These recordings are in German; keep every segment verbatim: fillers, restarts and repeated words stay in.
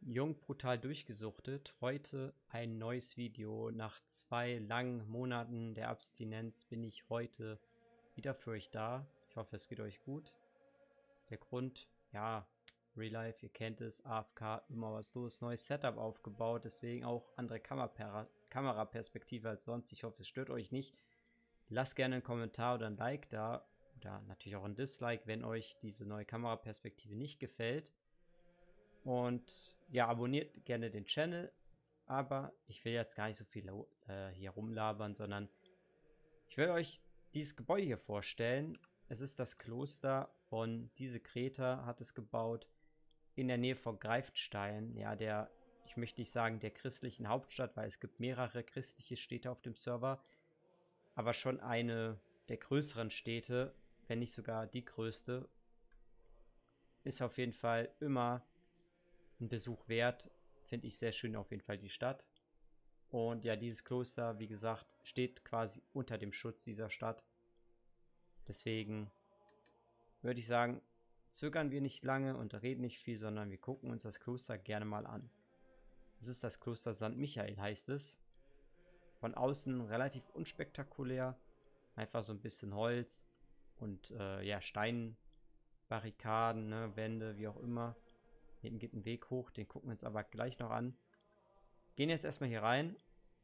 Jung brutal durchgesuchtet. Heute ein neues Video. Nach zwei langen Monaten der Abstinenz bin ich heute wieder für euch da. Ich hoffe, es geht euch gut. Der Grund, ja, Real Life, ihr kennt es, A F K, immer was los, neues Setup aufgebaut, deswegen auch andere Kamera Kameraperspektive als sonst. Ich hoffe, es stört euch nicht. Lasst gerne einen Kommentar oder ein Like da oder natürlich auch ein Dislike, wenn euch diese neue Kameraperspektive nicht gefällt. Und ja, abonniert gerne den Channel, aber ich will jetzt gar nicht so viel äh, hier rumlabern, sondern ich will euch dieses Gebäude hier vorstellen. Es ist das Kloster von Diese Greta hat es gebaut, in der Nähe von Greifstein, ja, der, ich möchte nicht sagen der christlichen Hauptstadt, weil es gibt mehrere christliche Städte auf dem Server, aber schon eine der größeren Städte, wenn nicht sogar die größte, ist auf jeden Fall immer ein Besuch wert. Finde ich sehr schön auf jeden Fall die Stadt. Und ja, dieses Kloster, wie gesagt, steht quasi unter dem Schutz dieser Stadt. Deswegen würde ich sagen, zögern wir nicht lange und reden nicht viel, sondern wir gucken uns das Kloster gerne mal an. Es ist das Kloster Sankt Michael, heißt es. Von außen relativ unspektakulär. Einfach so ein bisschen Holz und äh, ja, Steinbarrikaden, ne, Wände, wie auch immer. Hinten geht ein Weg hoch, den gucken wir uns aber gleich noch an. Gehen jetzt erstmal hier rein.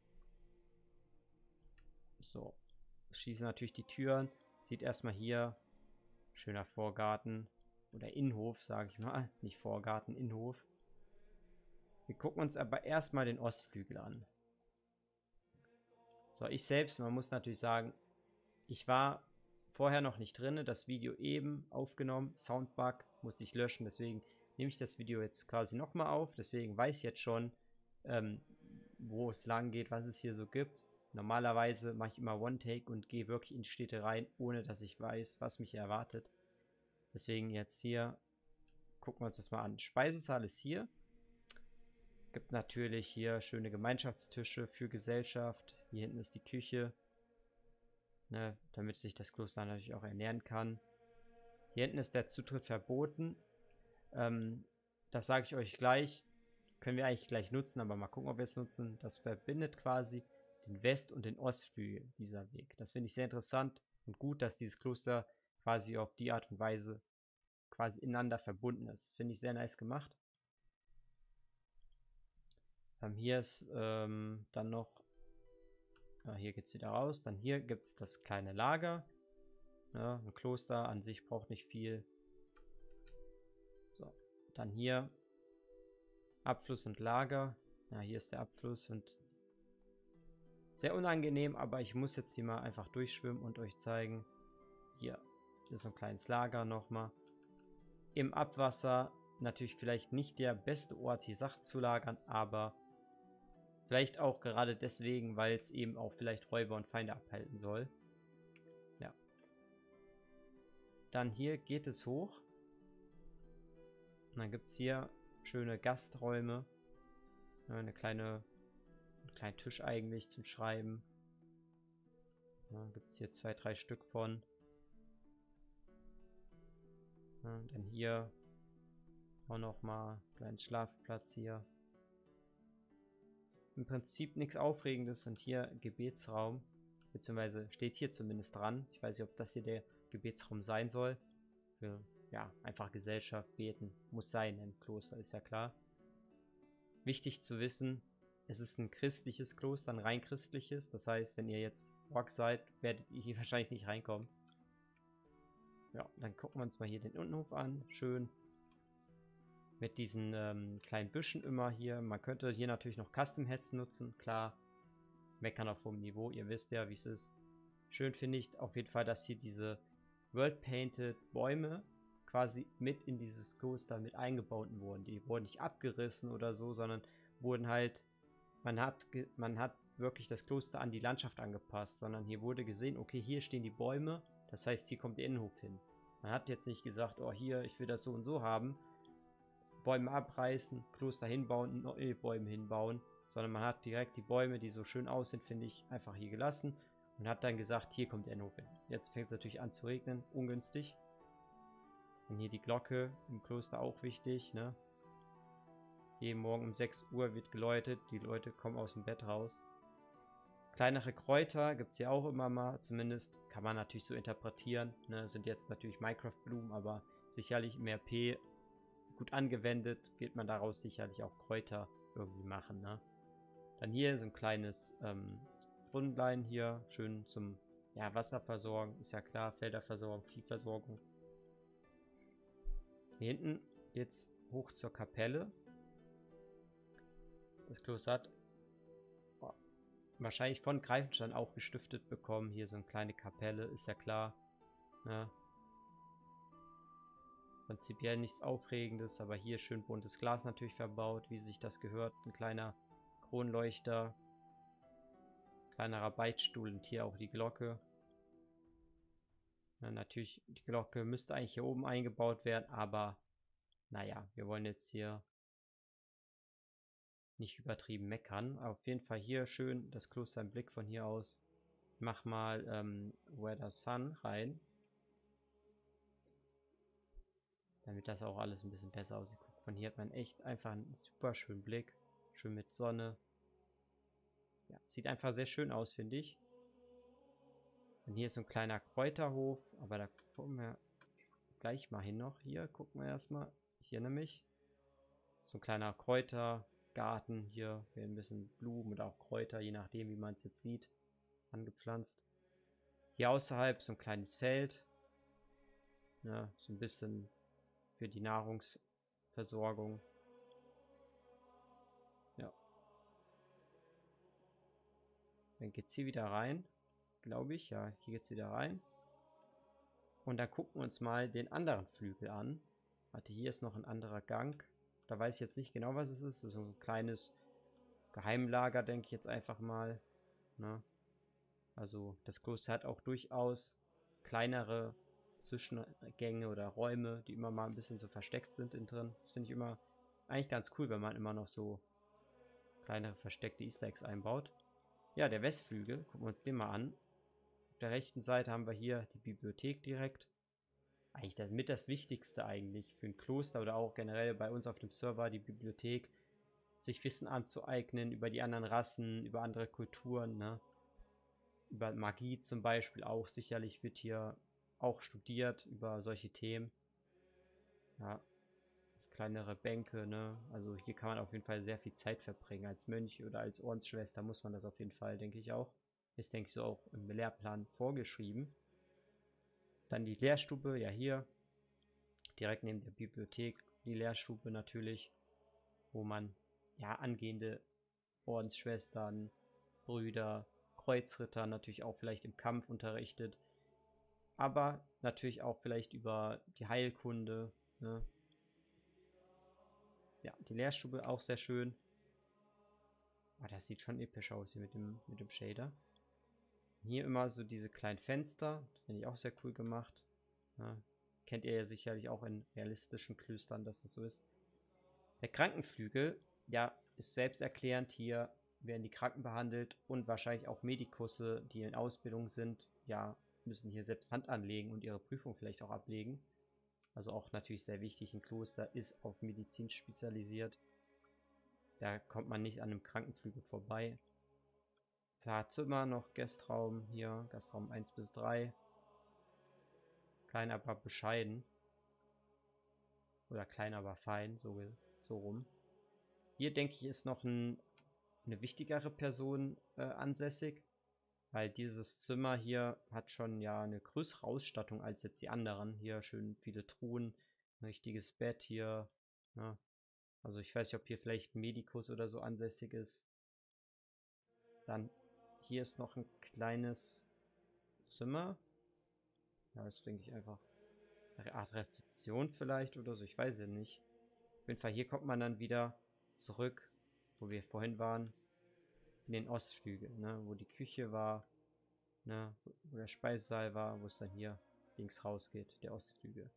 So, schließen natürlich die Türen. Sieht erstmal hier, schöner Vorgarten oder Innenhof, sage ich mal. Nicht Vorgarten, Innenhof. Wir gucken uns aber erstmal den Ostflügel an. So, ich selbst, man muss natürlich sagen, ich war vorher noch nicht drin, das Video eben aufgenommen, Soundbug, musste ich löschen, deswegen nehme ich das Video jetzt quasi nochmal auf, deswegen weiß ich jetzt schon, ähm, wo es lang geht, was es hier so gibt. Normalerweise mache ich immer One-Take und gehe wirklich in Städte rein, ohne dass ich weiß, was mich erwartet. Deswegen jetzt hier, gucken wir uns das mal an. Speisesaal ist hier. Gibt natürlich hier schöne Gemeinschaftstische für Gesellschaft. Hier hinten ist die Küche, ne, damit sich das Kloster natürlich auch ernähren kann. Hier hinten ist der Zutritt verboten. Ähm, das sage ich euch gleich. Können wir eigentlich gleich nutzen, aber mal gucken, ob wir es nutzen. Das verbindet quasi den West- und den Ostflügel, dieser Weg. Das finde ich sehr interessant und gut, dass dieses Kloster quasi auf die Art und Weise quasi ineinander verbunden ist. Finde ich sehr nice gemacht. Ähm, hier ist ähm, dann noch, ja, hier geht es wieder raus. Dann hier gibt es das kleine Lager. Ja, ein Kloster an sich braucht nicht viel. So, dann hier Abfluss und Lager. Ja, hier ist der Abfluss und sehr unangenehm, aber ich muss jetzt hier mal einfach durchschwimmen und euch zeigen. Hier ist so ein kleines Lager nochmal. Im Abwasser natürlich vielleicht nicht der beste Ort, die Sachen zu lagern, aber vielleicht auch gerade deswegen, weil es eben auch vielleicht Räuber und Feinde abhalten soll. Ja. Dann hier geht es hoch. Und dann gibt es hier schöne Gasträume. Eine kleine, einen kleinen Tisch eigentlich zum Schreiben. Ja, gibt es hier zwei, drei Stück von. Ja, dann hier auch nochmal einen kleinen Schlafplatz hier. Im Prinzip nichts Aufregendes und hier Gebetsraum. Beziehungsweise steht hier zumindest dran. Ich weiß nicht, ob das hier der Gebetsraum sein soll. Für, ja, einfach Gesellschaft, beten. Muss sein im Kloster, ist ja klar. Wichtig zu wissen, es ist ein christliches Kloster, ein rein christliches. Das heißt, wenn ihr jetzt Ork seid, werdet ihr hier wahrscheinlich nicht reinkommen. Ja, dann gucken wir uns mal hier den Innenhof an. Schön. Mit diesen ähm, kleinen Büschen immer hier. Man könnte hier natürlich noch Custom Heads nutzen. Klar, meckern auf hohem Niveau. Ihr wisst ja, wie es ist. Schön finde ich auf jeden Fall, dass hier diese World Painted Bäume quasi mit in dieses Kloster mit eingebaut wurden. Die wurden nicht abgerissen oder so, sondern wurden halt, man hat, man hat wirklich das Kloster an die Landschaft angepasst, sondern hier wurde gesehen, okay, hier stehen die Bäume, das heißt, hier kommt der Innenhof hin. Man hat jetzt nicht gesagt, oh hier, ich will das so und so haben, Bäume abreißen, Kloster hinbauen, neue Bäume hinbauen, sondern man hat direkt die Bäume, die so schön aussehen, finde ich, einfach hier gelassen und hat dann gesagt, hier kommt der Innenhof hin. Jetzt fängt es natürlich an zu regnen, ungünstig. Und hier die Glocke im Kloster auch wichtig, ne? Jeden Morgen um sechs Uhr wird geläutet, die Leute kommen aus dem Bett raus. Kleinere Kräuter gibt es hier auch immer mal, zumindest kann man natürlich so interpretieren. Ne? Sind jetzt natürlich Minecraft-Blumen, aber sicherlich im R P gut angewendet, wird man daraus sicherlich auch Kräuter irgendwie machen. Ne? Dann hier so ein kleines ähm, Brunnenlein hier, schön zum ja, Wasser versorgen, ist ja klar, Felderversorgung, Viehversorgung. Hier hinten geht's hoch zur Kapelle. Das Kloster hat oh, wahrscheinlich von Greifenstein auch gestiftet bekommen. Hier so eine kleine Kapelle, ist ja klar. Ne? Prinzipiell nichts Aufregendes, aber hier schön buntes Glas natürlich verbaut, wie sich das gehört. Ein kleiner Kronleuchter, kleinerer Beichtstuhl und hier auch die Glocke. Ja, natürlich, die Glocke müsste eigentlich hier oben eingebaut werden, aber naja, wir wollen jetzt hier nicht übertrieben meckern. Auf jeden Fall hier schön das Kloster im Blick von hier aus. Ich mach mal ähm, Where the Sun rein, damit das auch alles ein bisschen besser aussieht. Guck, von hier hat man echt einfach einen super schönen Blick. Schön mit Sonne. Ja, sieht einfach sehr schön aus, finde ich. Und hier ist so ein kleiner Kräuterhof, aber da gucken wir gleich mal hin noch. Hier gucken wir erstmal. Hier nämlich. So ein kleiner Kräutergarten. Hier werden ein bisschen Blumen oder auch Kräuter, je nachdem, wie man es jetzt sieht, angepflanzt. Hier außerhalb so ein kleines Feld. Ja, so ein bisschen für die Nahrungsversorgung. Ja. Dann geht es hier wieder rein. Glaube ich. Ja, hier geht es wieder rein. Und dann gucken wir uns mal den anderen Flügel an. Warte, hier ist noch ein anderer Gang. Da weiß ich jetzt nicht genau, was es ist. So ein kleines Geheimlager, denke ich jetzt einfach mal. Ne? Also das Kloster hat auch durchaus kleinere Zwischengänge oder Räume, die immer mal ein bisschen so versteckt sind innen drin. Das finde ich immer eigentlich ganz cool, wenn man immer noch so kleinere versteckte Easter Eggs einbaut. Ja, der Westflügel, gucken wir uns den mal an. Auf der rechten Seite haben wir hier die Bibliothek direkt. Eigentlich das mit das Wichtigste eigentlich für ein Kloster oder auch generell bei uns auf dem Server, die Bibliothek, sich Wissen anzueignen über die anderen Rassen, über andere Kulturen, ne? Über Magie zum Beispiel auch, sicherlich wird hier auch studiert über solche Themen. Ja, kleinere Bänke, ne? Also hier kann man auf jeden Fall sehr viel Zeit verbringen. Als Mönch oder als Ordensschwester muss man das auf jeden Fall, denke ich auch. Ist, denke ich, so auch im Lehrplan vorgeschrieben. Dann die Lehrstube, ja hier, direkt neben der Bibliothek, die Lehrstube natürlich, wo man ja angehende Ordensschwestern, Brüder, Kreuzritter natürlich auch vielleicht im Kampf unterrichtet, aber natürlich auch vielleicht über die Heilkunde. Ne? Ja, die Lehrstube auch sehr schön. Oh, das sieht schon episch aus hier mit dem, mit dem Shader. Hier immer so diese kleinen Fenster, finde ich auch sehr cool gemacht. Ja, kennt ihr ja sicherlich auch in realistischen Klöstern, dass das so ist. Der Krankenflügel, ja, ist selbsterklärend. Hier werden die Kranken behandelt und wahrscheinlich auch Medikusse, die in Ausbildung sind, ja, müssen hier selbst Hand anlegen und ihre Prüfung vielleicht auch ablegen. Also auch natürlich sehr wichtig, ein Kloster ist auf Medizin spezialisiert. Da kommt man nicht an einem Krankenflügel vorbei. Klar, Zimmer noch, Gastraum hier, Gastraum eins bis drei. Klein, aber bescheiden. Oder klein, aber fein, so, so rum. Hier, denke ich, ist noch ein, eine wichtigere Person äh, ansässig, weil dieses Zimmer hier hat schon ja eine größere Ausstattung als jetzt die anderen. Hier schön viele Truhen, ein richtiges Bett hier. Ne? Also ich weiß nicht, ob hier vielleicht ein Medikus oder so ansässig ist. Dann hier ist noch ein kleines Zimmer. Ja, das denke ich einfach eine Art Rezeption vielleicht oder so. Ich weiß ja nicht. Auf jeden Fall hier kommt man dann wieder zurück, wo wir vorhin waren, in den Ostflügel, ne? Wo die Küche war, ne? Wo der Speisesaal war, wo es dann hier links rausgeht, der Ostflügel.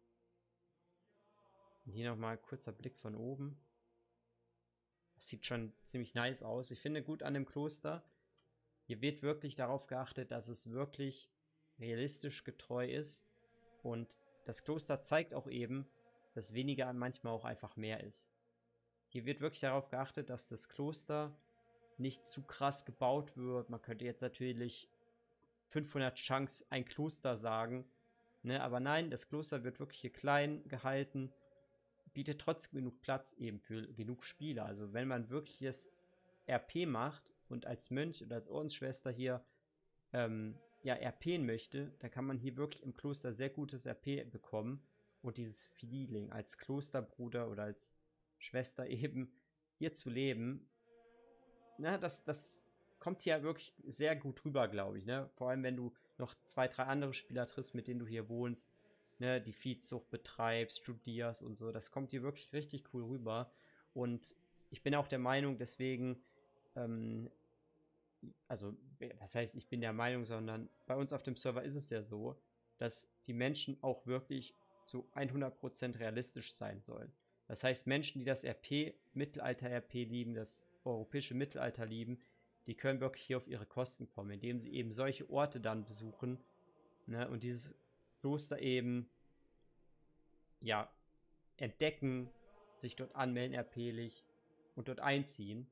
Und hier nochmal ein kurzer Blick von oben. Das sieht schon ziemlich nice aus. Ich finde gut an dem Kloster, hier wird wirklich darauf geachtet, dass es wirklich realistisch getreu ist. Und das Kloster zeigt auch eben, dass weniger manchmal auch einfach mehr ist. hier wird wirklich darauf geachtet, dass das Kloster nicht zu krass gebaut wird. Man könnte jetzt natürlich fünfhundert Chunks ein Kloster sagen, ne? Aber nein, das Kloster wird wirklich hier klein gehalten, bietet trotzdem genug Platz eben für genug Spieler. Also wenn man wirkliches R P macht und als Mönch oder als Ordensschwester hier ähm, ja, RPen möchte, dann kann man hier wirklich im Kloster sehr gutes R P bekommen und dieses Feeling als Klosterbruder oder als Schwester eben hier zu leben, na, das, das kommt hier wirklich sehr gut rüber, glaube ich, ne? Vor allem, wenn du noch zwei, drei andere Spieler triffst, mit denen du hier wohnst, ne, die Viehzucht betreibst, studierst und so, das kommt hier wirklich richtig cool rüber. Und ich bin auch der Meinung, deswegen, ähm, also, was heißt, ich bin der Meinung, sondern bei uns auf dem Server ist es ja so, dass die Menschen auch wirklich zu hundert Prozent realistisch sein sollen. Das heißt, Menschen, die das R P, Mittelalter-R P lieben, das europäische Mittelalter lieben, die können wirklich hier auf ihre Kosten kommen, indem sie eben solche Orte dann besuchen, ne, und dieses Kloster eben, ja, entdecken, sich dort anmelden, RPlich und dort einziehen.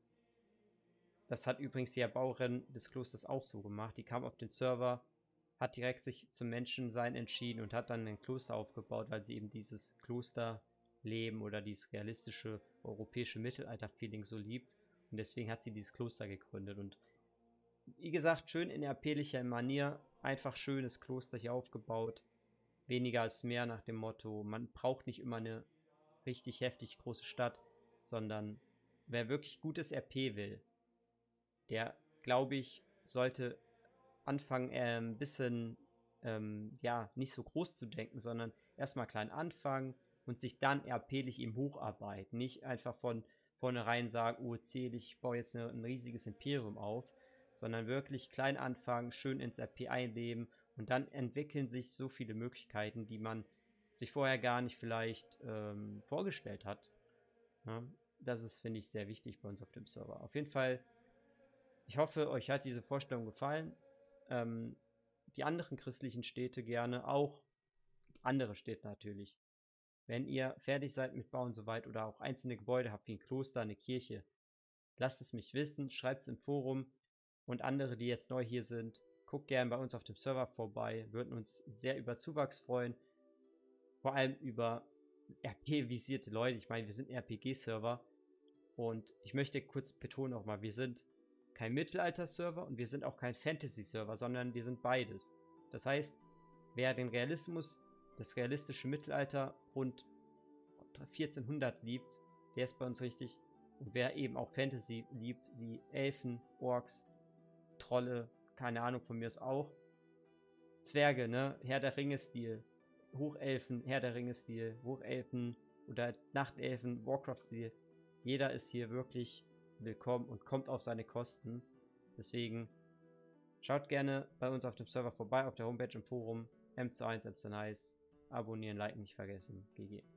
Das hat übrigens die Erbauerin des Klosters auch so gemacht. Die kam auf den Server, hat direkt sich zum Menschensein entschieden und hat dann ein Kloster aufgebaut, weil sie eben dieses Klosterleben oder dieses realistische europäische Mittelalter-Feeling so liebt. Und deswegen hat sie dieses Kloster gegründet. Und wie gesagt, schön in erpählicher Manier, einfach schönes Kloster hier aufgebaut. Weniger als mehr nach dem Motto, man braucht nicht immer eine richtig heftig große Stadt, sondern wer wirklich gutes R P will, der, glaube ich, sollte anfangen, äh, ein bisschen, ähm, ja, nicht so groß zu denken, sondern erstmal klein anfangen und sich dann RPlich eben hocharbeiten. Nicht einfach von vornherein sagen, oh, zähle ich, baue jetzt eine, ein riesiges Imperium auf, sondern wirklich klein anfangen, schön ins R P einleben und dann entwickeln sich so viele Möglichkeiten, die man sich vorher gar nicht vielleicht ähm, vorgestellt hat. Ja, das ist, finde ich, sehr wichtig bei uns auf dem Server. Auf jeden Fall, ich hoffe, euch hat diese Vorstellung gefallen. Ähm, die anderen christlichen Städte gerne, auch andere Städte natürlich. Wenn ihr fertig seid mit Bauen soweit oder auch einzelne Gebäude habt, wie ein Kloster, eine Kirche, lasst es mich wissen, schreibt es im Forum. Und andere, die jetzt neu hier sind, guckt gerne bei uns auf dem Server vorbei. Würden uns sehr über Zuwachs freuen. Vor allem über R P-visierte Leute. Ich meine, wir sind ein R P G-Server. Und ich möchte kurz betonen nochmal, wir sind kein Mittelalter-Server und wir sind auch kein Fantasy-Server, sondern wir sind beides. Das heißt, wer den Realismus, das realistische Mittelalter rund vierzehnhundert liebt, der ist bei uns richtig. Und wer eben auch Fantasy liebt, wie Elfen, Orks, Trolle, keine Ahnung, von mir ist auch. Zwerge, ne? Herr der Ringe-Stil, Hochelfen, Herr der Ringe-Stil, Hochelfen oder Nachtelfen, Warcraft-Stil. Jeder ist hier wirklich willkommen und kommt auf seine Kosten. Deswegen schaut gerne bei uns auf dem Server vorbei, auf der Homepage im Forum. M zu eins, M zu nice. Abonnieren, liken nicht vergessen. G G.